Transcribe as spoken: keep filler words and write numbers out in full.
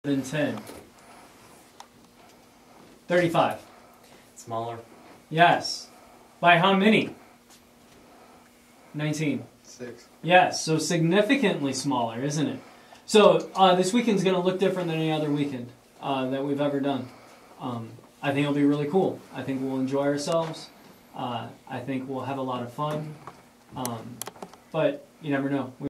than ten. thirty-five. Smaller. Yes. By how many? nineteen. Six. Yes, so significantly smaller, isn't it? So uh, this weekend's going to look different than any other weekend uh, that we've ever done. Um, I think it'll be really cool. I think we'll enjoy ourselves. Uh, I think we'll have a lot of fun. Um, but you never know.